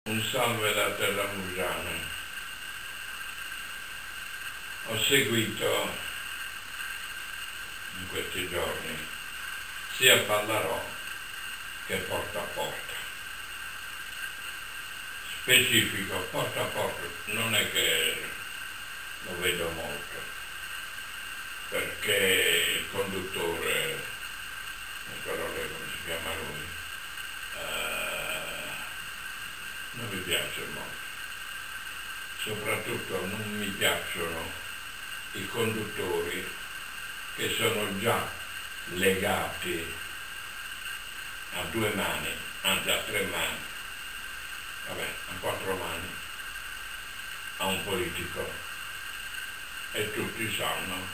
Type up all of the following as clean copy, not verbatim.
Un salve da Terramusana. Ho seguito in questi giorni sia Ballarò che Porta a Porta. Specifico, Porta a Porta non è che lo vedo molto, perché il conduttore, ancora lei come si chiama lui, non mi piace molto. Soprattutto non mi piacciono i conduttori che sono già legati a 2 mani, anzi a 3 mani, vabbè, a 4 mani, a un politico, e tutti sanno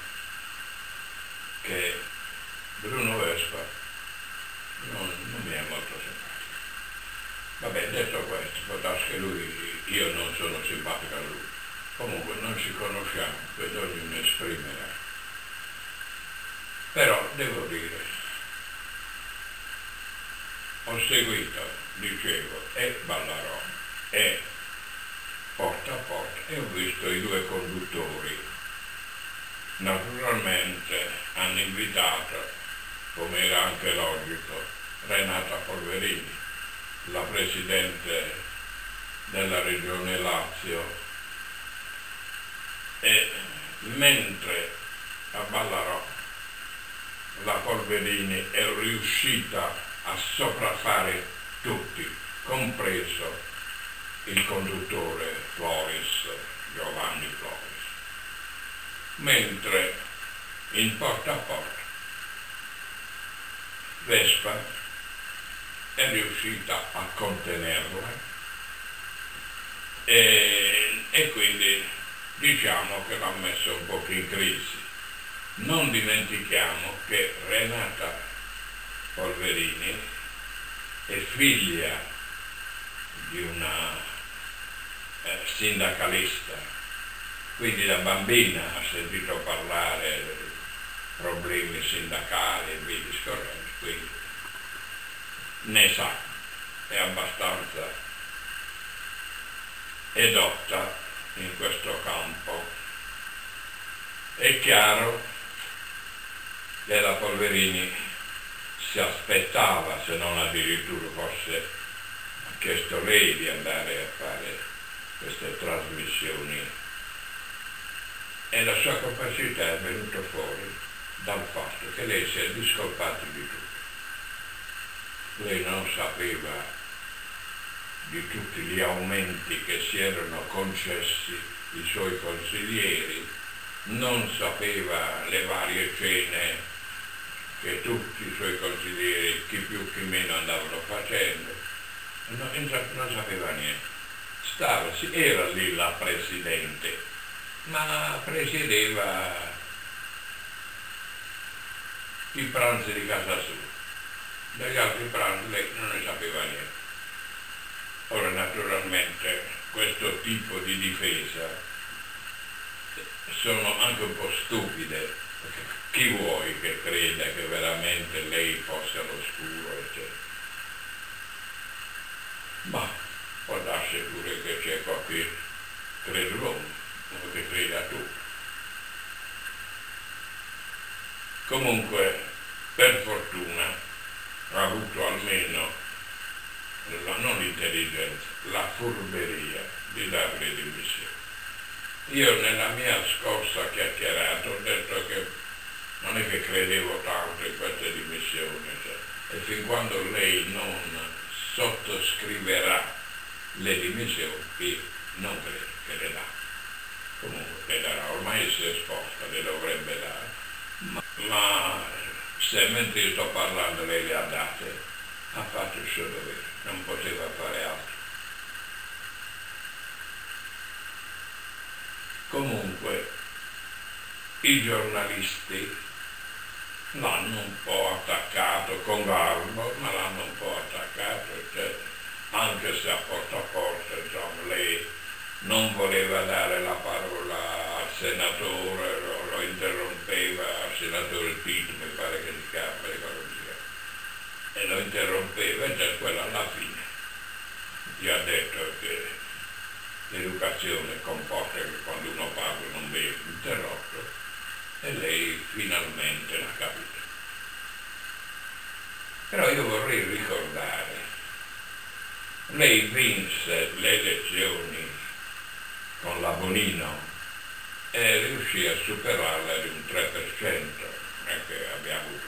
che Bruno Vespa non mi è molto simpatico. Vabbè, detto questo, può darsi che io non sono simpatico a lui, comunque non ci conosciamo, quindi ognuno esprimerà. Però devo dire, ho seguito, dicevo, e Ballarò e Porta a Porta, e ho visto i 2 conduttori. Naturalmente hanno invitato, come era anche logico, Renata Polverini, la Presidente della Regione Lazio, e mentre a Ballarò la Polverini è riuscita a sopraffare tutti, compreso il conduttore Giovanni Floris, mentre in Porta a Porta Vespa è riuscita a contenerla e quindi diciamo che l'ha messo un po' in crisi. Non dimentichiamo che Renata Polverini è figlia di una sindacalista, quindi da bambina ha sentito parlare di problemi sindacali e via discorrendo, quindi ne sa, è abbastanza edotta in questo campo. È chiaro che la Polverini si aspettava, se non addirittura forse ha chiesto lei di andare a fare queste trasmissioni, e la sua capacità è venuta fuori dal fatto che lei si è discolpata di tutto. Lei non sapeva di tutti gli aumenti che si erano concessi i suoi consiglieri, non sapeva le varie cene che tutti i suoi consiglieri, chi più chi meno, andavano facendo, non sapeva niente. Era lì la Presidente, ma presiedeva i pranzi di casa sua. Dagli altri pranzi lei non ne sapeva niente. Ora naturalmente questo tipo di difesa sono anche un po' stupide, perché chi vuoi che creda che veramente lei fosse all'oscuro, eccetera. Ma può darsi pure che c'è qualche credulone, che crede a tutto. Comunque, per fortuna, ha avuto almeno non l'intelligenza, la furberia di dare le dimissioni. Io nella mia scorsa chiacchierata ho detto che non è che credevo tanto in queste dimissioni, e fin quando lei non sottoscriverà le dimissioni, io non credo che le dà. Comunque le darà, ormai si è esposta, le dovrebbe dare, ma se mentre io sto parlando lei le ha date, ha fatto il suo dovere, non poteva fare altro. Comunque i giornalisti l'hanno un po' attaccato con garbo, ma l'hanno un po' attaccato, eccetera. Anche se a Porta, insomma, lei non voleva dare la parola al senatore, lo interrompeva, al senatore Tito, mi pare che si chiama, e lo interrompeva, e già quella alla fine gli ha detto che l'educazione comporta che quando uno parla non viene interrotto, e lei finalmente l'ha capito. Però io vorrei ricordare, lei vinse le elezioni con la Bonino e riuscì a superarla di un 3%, non è che abbia avuto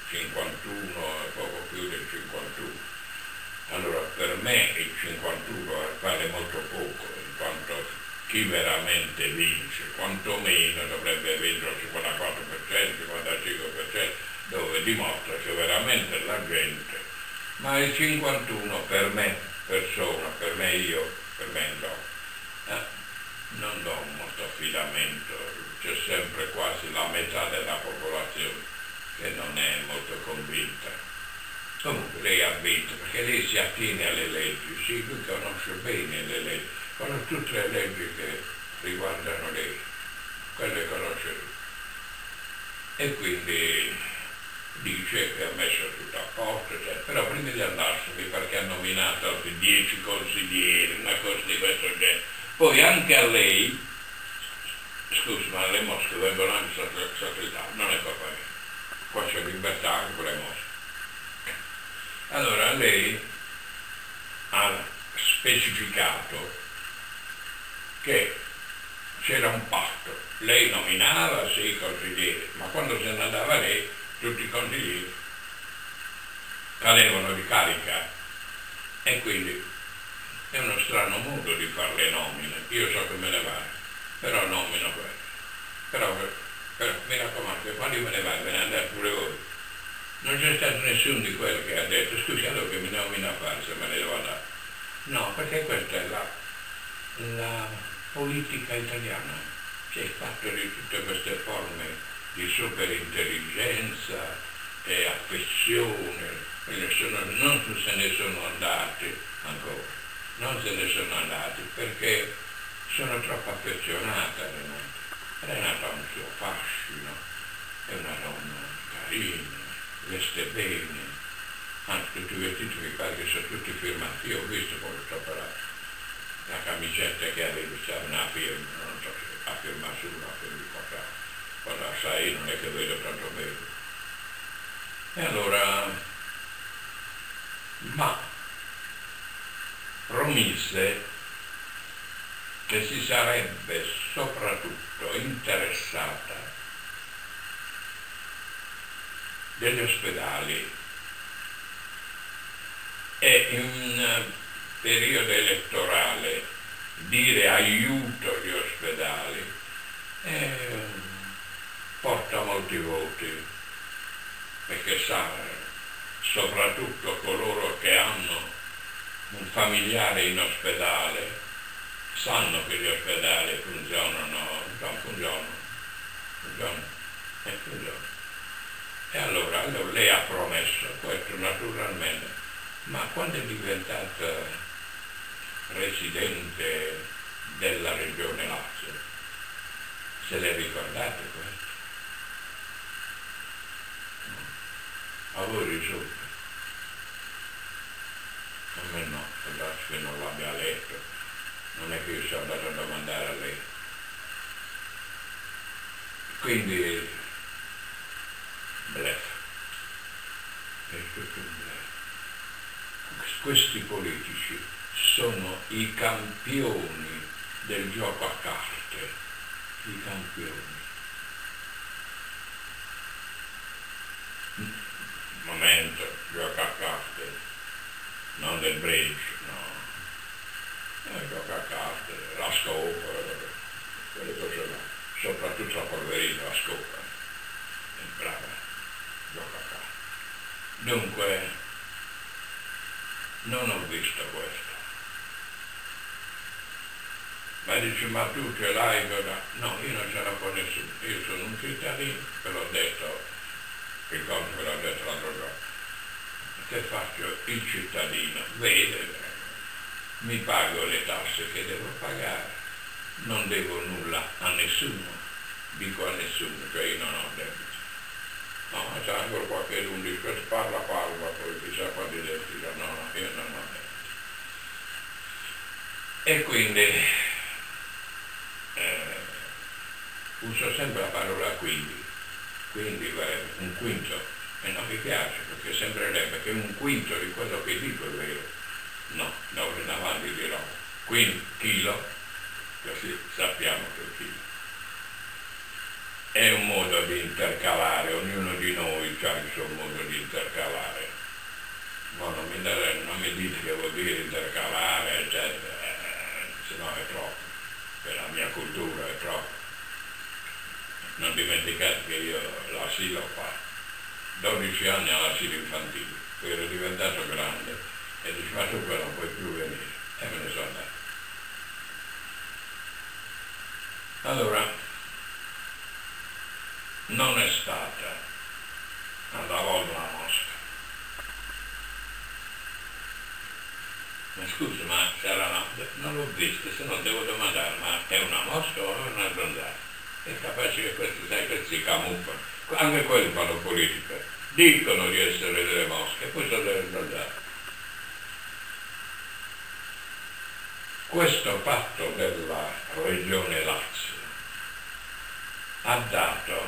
51 e poco più del 51. Allora per me il 51 vale molto poco, in quanto chi veramente vince, quantomeno dovrebbe vincere il 54%, 55%, dove dimostra che veramente la gente, ma il 51 per me, persona, per me io, per me no, non do molto affidamento, c'è sempre quasi la metà della popolazione che non è molto convinta. Comunque lei ha vinto perché lei si attiene alle leggi, sì, lui conosce bene le leggi, conosce tutte le leggi che riguardano lei, quelle conosce lui. E quindi dice che ha messo tutto a posto, cioè, però prima di andarsene perché ha nominato altri 10 consiglieri, una cosa di questo genere. Poi anche a lei, scusi, ma le mosche vengono anche sacrificate, non è colpa mia, qua c'è libertà anche per le mosche. Allora lei ha specificato che c'era un patto, lei nominava sì i consiglieri, ma quando se ne andava lei tutti i consiglieri cadevano di carica, e quindi è uno strano modo di fare le nomine. Io so che me ne vado, però nomino quello. Però mi raccomando, quando me ne vado, ve ne andate pure voi. Non c'è stato nessuno di quelli che ha detto scusi, allora che mi nomina a fare se me ne devo andare. No, perché questa è la politica italiana, che è fatta di tutte queste forme di superintelligenza e affezione, non se ne sono andati ancora, non se ne sono andati perché sono troppo affezionata a Renata. Renata ha un suo fascino, è una donna carina, veste bene, anzi tutti i vestiti mi pare che sono tutti firmati, io ho visto quando sto per la camicetta che avevo, c'era una firma, non so se ha firmato su una firma di qua, quando la sai non è che vedo tanto bene. E allora, ma promise che si sarebbe soprattutto interessata degli ospedali, e in periodo elettorale dire aiuto agli ospedali porta molti voti, perché sa, soprattutto coloro che hanno un familiare in ospedale sanno che gli ospedali funzionano. E allora lei ha promesso questo naturalmente, ma quando è diventata presidente della regione Lazio, se le ricordate questo? A voi risulta? A me no, forse che non l'abbia letto, non è che io sono andato a domandare a lei. Quindi bluff, è tutto un bluff. Questi politici sono i campioni del gioco a carte, i campioni. Momento, gioco a carte, non del bridge, no, gioco a carte, la scopa, quelle cose là, soprattutto la Polverina, la scopa, è brava, gioco a carte. Dunque, non ho visto questo. Ma dice, ma tu ce l'hai? No, io non ce l'ho con nessuno, io sono un cittadino, ve l'ho detto, il conto ve l'ho detto l'altro giorno. Che faccio? Il cittadino, vede, mi pago le tasse che devo pagare, non devo nulla a nessuno, dico a nessuno, cioè io non ho debito. No, ma c'è ancora qualcuno dice, parla, poi chissà quanti debiti, no, io non ho debiti. E quindi uso sempre la parola quindi un quinto, e non mi piace perché sembrerebbe che un quinto di quello che dico è vero. No, da ora in avanti dirò chilo, così sappiamo che è chilo. È un modo di intercalare, ognuno di noi ha il suo modo di intercalare. Ma non mi dite che vuol dire intercalare, eccetera, se no è troppo, per la mia cultura è troppo. Non dimenticate che io l'asilo ho fatto, 12 anni all'asilo infantile, poi ero diventato grande e dice ma tu non puoi più venire, e me ne sono andato. Allora, non è stata alla volta una mosca. Ma scusi, ma sarà non l'ho vista, se no devo domandare, ma è una mosca o è una zanzara? È capace che questi, sai, che si camuffano, anche quelli fanno politica, dicono di essere delle mosche, poi sono delle zanzare. Questo fatto della regione Lazio ha dato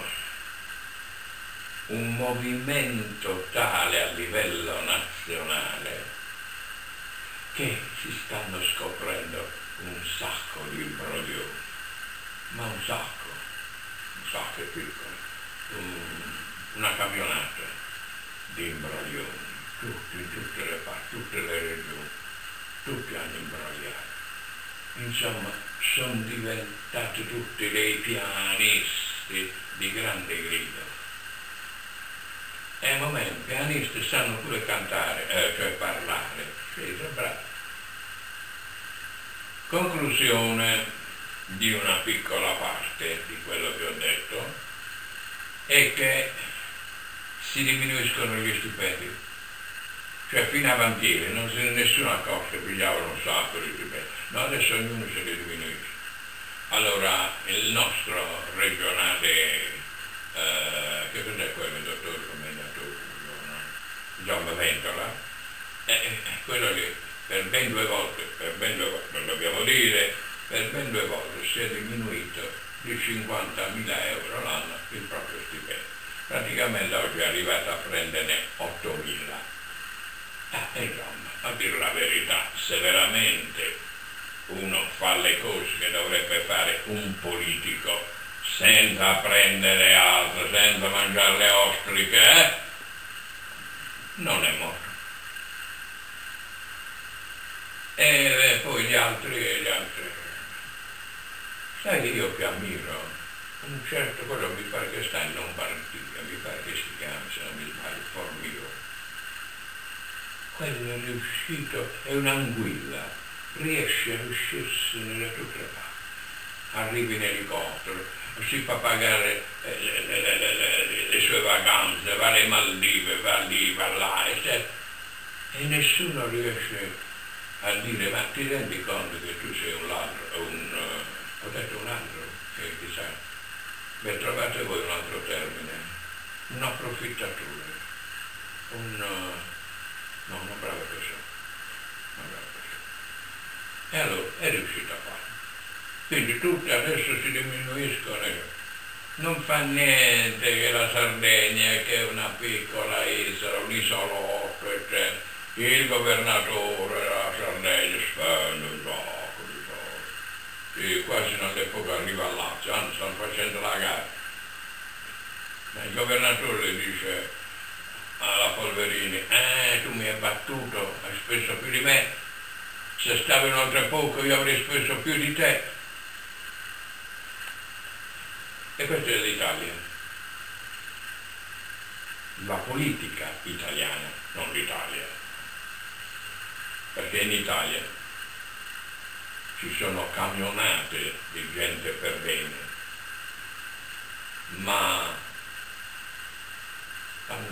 un movimento tale a livello nazionale che si stanno scoprendo un sacco di imbroglioni, ma un sacco è piccolo, una camionata di imbroglioni, tutti, in tutte le parti, tutte le regioni, tutti hanno imbrogliato. Insomma, sono diventati tutti dei pianisti di grande grido. E al momento i pianisti sanno pure cantare, cioè parlare, siete bravi. Conclusione di una piccola parte di quello che ho detto è che si diminuiscono gli stipendi, cioè fino avanti ieri nessuno accorse, pigliavano un sacco di stipendi, no, adesso ognuno se li diminuisce. Allora il nostro regionale, che cos'è quello, il dottore commendatore, Gianni Ventola, quello lì per ben due volte, non dobbiamo dire, per ben 2 volte si è diminuito di 50.000 euro l'anno il proprio stipendio. Praticamente oggi è arrivato a prenderne 8.000. Insomma, a dire la verità, se veramente uno fa le cose che dovrebbe fare un politico senza prendere altro, senza mangiare le ostriche, non è morto. E poi gli altri. Sai che io che ammiro un certo quello, mi pare che sta in Lombardia, mi pare che si chiama, se non mi sbaglio, Formigoni. Quello è riuscito, è un'anguilla, riesce a uscirsene da tutte le parti. Arriva in elicottero, si fa pagare le sue vacanze, va alle Maldive, va lì, va là, eccetera. E nessuno riesce a dire, ma ti rendi conto che tu sei un ladro, ho detto un ladro, che chissà, beh, trovate voi un altro termine, un approfittatore, no, una brava persona, E allora è riuscito a farlo. Quindi tutti adesso si diminuiscono, non fa niente che la Sardegna, che è una piccola isola, un isolotto, eccetera. Il governatore della Sardegna spende un sacco di soldi. Sì, quasi non le può arrivare al Lazio, anzi stanno facendo la gara. Ma il governatore dice alla Polverini, tu mi hai battuto, hai speso più di me, se stavi inoltre poco io avrei speso più di te. E questa è l'Italia. La politica italiana, non l'Italia. Perché in Italia ci sono camionate di gente per bene, ma stanno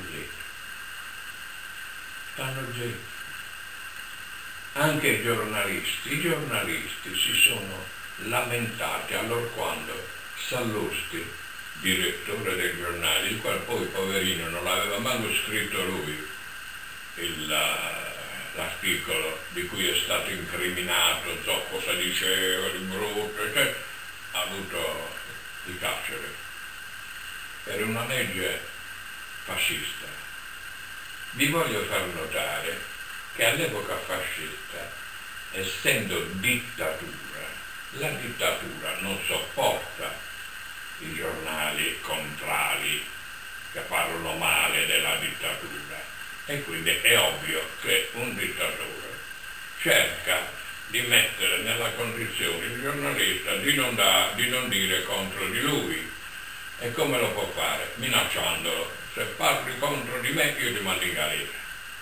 zitti. Anche i giornalisti si sono lamentati allorquando Sallusti, direttore del giornale, il quale poi poverino non l'aveva manco scritto lui, l'articolo di cui è stato incriminato, so cosa diceva di brutto, eccetera, ha avuto il carcere per una legge fascista. Vi voglio far notare che all'epoca fascista, essendo dittatura, la dittatura non sopporta i giornali contrari che parlano male della dittatura, e quindi è ovvio che un dittatore cerca di mettere nella condizione il giornalista di non dire contro di lui. E come lo può fare? Minacciandolo: se parli contro di me io ti mando in galera.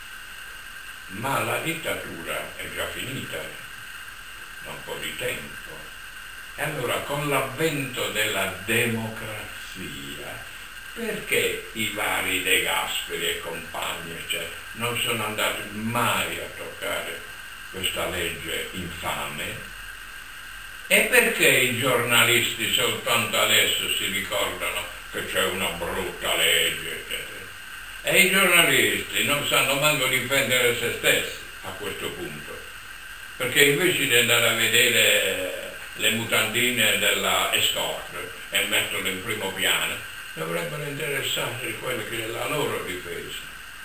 Ma la dittatura è già finita da un po' di tempo, e allora con l'avvento della democrazia, perché i vari De Gasperi e compagni non sono andati mai a toccare questa legge infame? E perché i giornalisti soltanto adesso si ricordano che c'è una brutta legge, eccetera? E i giornalisti non sanno manco difendere se stessi a questo punto, perché invece di andare a vedere le mutandine della escort e metterle in primo piano, dovrebbero interessarsi di quelle che è la loro difesa.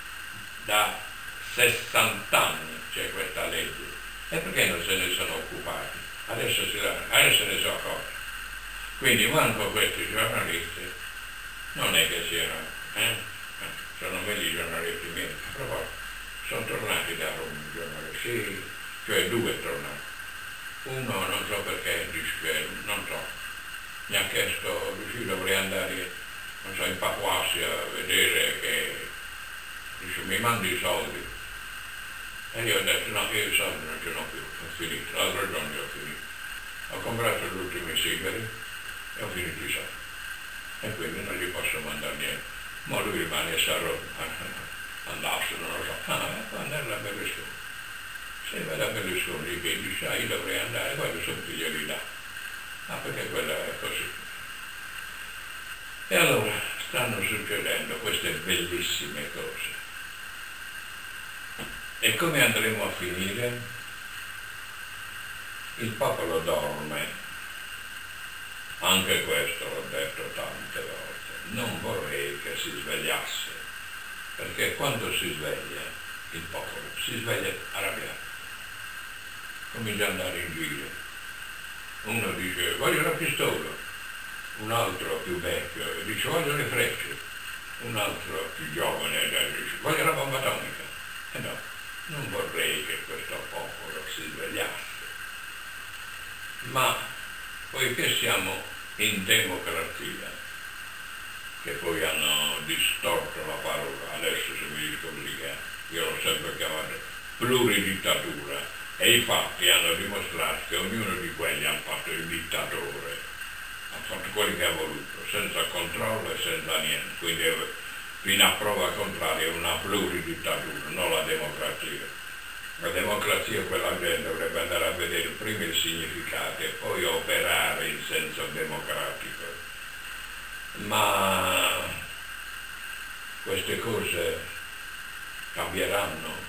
Da 60 anni c'è questa legge, e perché non se ne sono occupati? Adesso ne sono accorti. Quindi manco questi giornalisti non è che siano, sono meglio i giornalisti miei. A proposito, sono tornati da Roma i giornalisti, sì, cioè 2 tornati. Uno non so perché, dice che non so, mi ha chiesto, dice, dovrei andare, non so, in Papuasia a vedere, che dice, mi mandi i soldi. E io ho detto, no, io i soldi non ce l'ho più, ho finito, l'altro giorno ho finito. Ho comprato gli ultimi sigari e ho finito i soldi. E quindi non gli posso mandare niente. Ma lui rimane a Roma, andarsene, non lo so. Può andare a Berlusconi. Se va da Berlusconi che dice, io dovrei andare, quello sono figlio di là. Perché quella è così. E allora stanno succedendo queste bellissime cose. E come andremo a finire? Il popolo dorme, anche questo l'ho detto tante volte, non vorrei che si svegliasse, perché quando si sveglia il popolo, si sveglia arrabbiato, comincia ad andare in giro, uno dice voglio la pistola, un altro più vecchio dice voglio le frecce, un altro più giovane dice voglio la bomba atomica. E no, non vorrei che questo popolo si svegliasse, ma poiché siamo in democrazia, che poi hanno distorto la parola, adesso se mi dico così, io l'ho sempre chiamata pluridittatura, e i fatti hanno dimostrato che ognuno di quelli ha fatto il dittatore, ha fatto quello che ha voluto, senza controllo e senza niente, quindi fino a prova contraria è una pluridittatura, non la democrazia. La democrazia, quella gente dovrebbe andare a vedere prima il significato e poi operare in senso democratico. Ma queste cose cambieranno.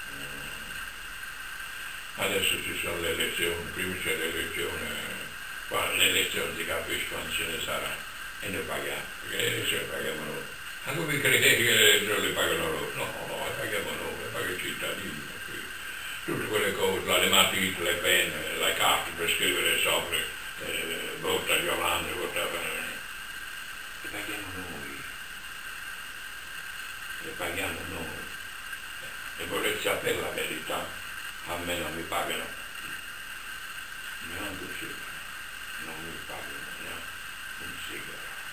Adesso ci sono le elezioni, prima c'è l'elezione, qua le elezioni si capisce quando ce ne saranno, e noi paghiamo, perché le elezioni paghiamo noi. Anche voi credete che le elezioni le pagano loro? No, le paghiamo noi, le pagano i cittadini. Tutte quelle cose, le matite, le penne, le carte per scrivere sopra, vota Giovanni, vota, le paghiamo noi. Le paghiamo noi. E volete sapere la verità, a me non mi pagano neanche un sigaro, non mi pagano neanche un sigaro.